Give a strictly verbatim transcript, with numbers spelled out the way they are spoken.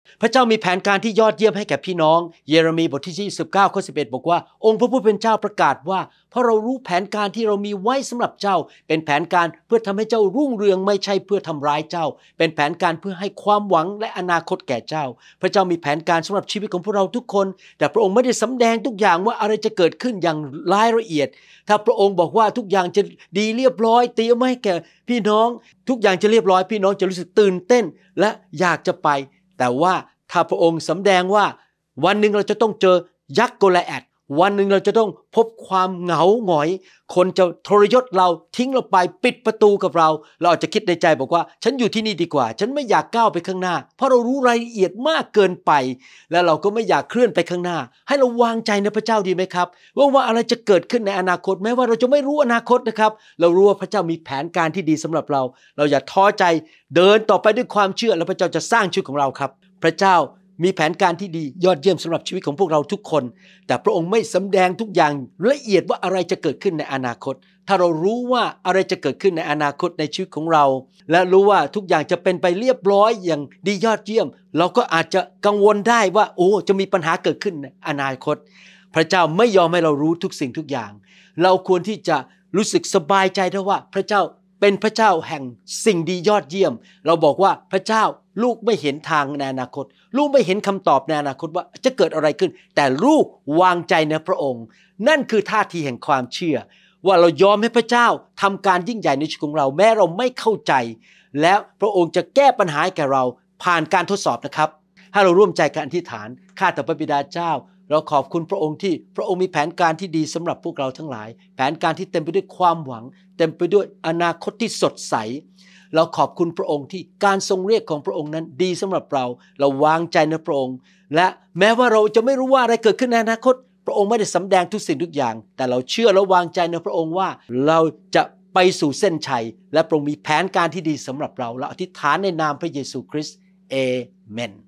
พระเจ้ามีแผนการที่ยอดเยี่ยมให้แก่พี่น้องเยเรมีบทที่ยี่สิบเก้าข้อสิบเอ็ดบอกว่าองค์พระผู้เป็นเจ้าประกาศว่าเพราะเรารู้แผนการที่เรามีไว้สำหรับเจ้าเป็นแผนการเพื่อทำให้เจ้ารุ่งเรืองไม่ใช่เพื่อทำร้ายเจ้าเป็นแผนการเพื่อให้ความหวังและอนาคตแก่เจ้าพระเจ้ามีแผนการสำหรับชีวิตของพวกเราทุกคนแต่พระองค์ไม่ได้สำแดงทุกอย่างว่าอะไรจะเกิดขึ้นอย่างรายละเอียดถ้าพระองค์บอกว่าทุกอย่างจะดีเรียบร้อยเตรียมให้แก่พี่น้องทุกอย่างจะเรียบร้อยพี่น้องจะรู้สึกตื่นเต้นและอยากจะไปแต่ว่าถ้าพระองค์สำแดงว่าวันหนึ่งเราจะต้องเจอยักษ์โกลิแอธวันหนึ่งเราจะต้องพบความเหงาหงอยคนจะทรยศเราทิ้งเราไปปิดประตูกับเราเราอาจจะคิดในใจบอกว่าฉันอยู่ที่นี่ดีกว่าฉันไม่อยากก้าวไปข้างหน้าเพราะเรารู้รายละเอียดมากเกินไปและเราก็ไม่อยากเคลื่อนไปข้างหน้าให้เราวางใจในพระเจ้าดีไหมครับว่าว่าอะไรจะเกิดขึ้นในอนาคตแม้ว่าเราจะไม่รู้อนาคตนะครับเรารู้ว่าพระเจ้ามีแผนการที่ดีสำหรับเราเราอย่าท้อใจเดินต่อไปด้วยความเชื่อและพระเจ้าจะสร้างชีวิตของเราครับพระเจ้ามีแผนการที่ดียอดเยี่ยมสำหรับชีวิตของพวกเราทุกคนแต่พระองค์ไม่สำแดงทุกอย่างละเอียดว่าอะไรจะเกิดขึ้นในอนาคตถ้าเรารู้ว่าอะไรจะเกิดขึ้นในอนาคตในชีวิตของเราและรู้ว่าทุกอย่างจะเป็นไปเรียบร้อยอย่างดียอดเยี่ยมเราก็อาจจะกังวลได้ว่าโอ้จะมีปัญหาเกิดขึ้นในอนาคตพระเจ้าไม่ยอมให้เรารู้ทุกสิ่งทุกอย่างเราควรที่จะรู้สึกสบายใจได้ว่าพระเจ้าเป็นพระเจ้าแห่งสิ่งดียอดเยี่ยมเราบอกว่าพระเจ้าลูกไม่เห็นทางในอนาคตลูกไม่เห็นคำตอบในอนาคตว่าจะเกิดอะไรขึ้นแต่ลูกวางใจในพระองค์นั่นคือท่าทีแห่งความเชื่อว่าเรายอมให้พระเจ้าทำการยิ่งใหญ่ในชีวิตของเราแม้เราไม่เข้าใจแล้วพระองค์จะแก้ปัญหาให้แก่เราผ่านการทดสอบนะครับให้เราร่วมใจกันอธิษฐานข้าแต่พระบิดาเจ้าเราขอบคุณพระองค์ที่พระองค์มีแผนการที่ดีสำหรับพวกเราทั้งหลายแผนการที่เต็มไปด้วยความหวังเต็มไปด้วยอนาคตที่สดใสเราขอบคุณพระองค์ที่การทรงเรียกของพระองค์นั้นดีสำหรับเราเราวางใจในพระองค์และแม้ว่าเราจะไม่รู้ว่าอะไรเกิดขึ้นในอนาคตพระองค์ไม่ได้สำแดงทุกสิ่งทุกอย่างแต่เราเชื่อและวางใจในพระองค์ว่าเราจะไปสู่เส้นชัยและพระองค์มีแผนการที่ดีสำหรับเราเราอธิษฐานในนามพระเยซูคริสต์เอเมน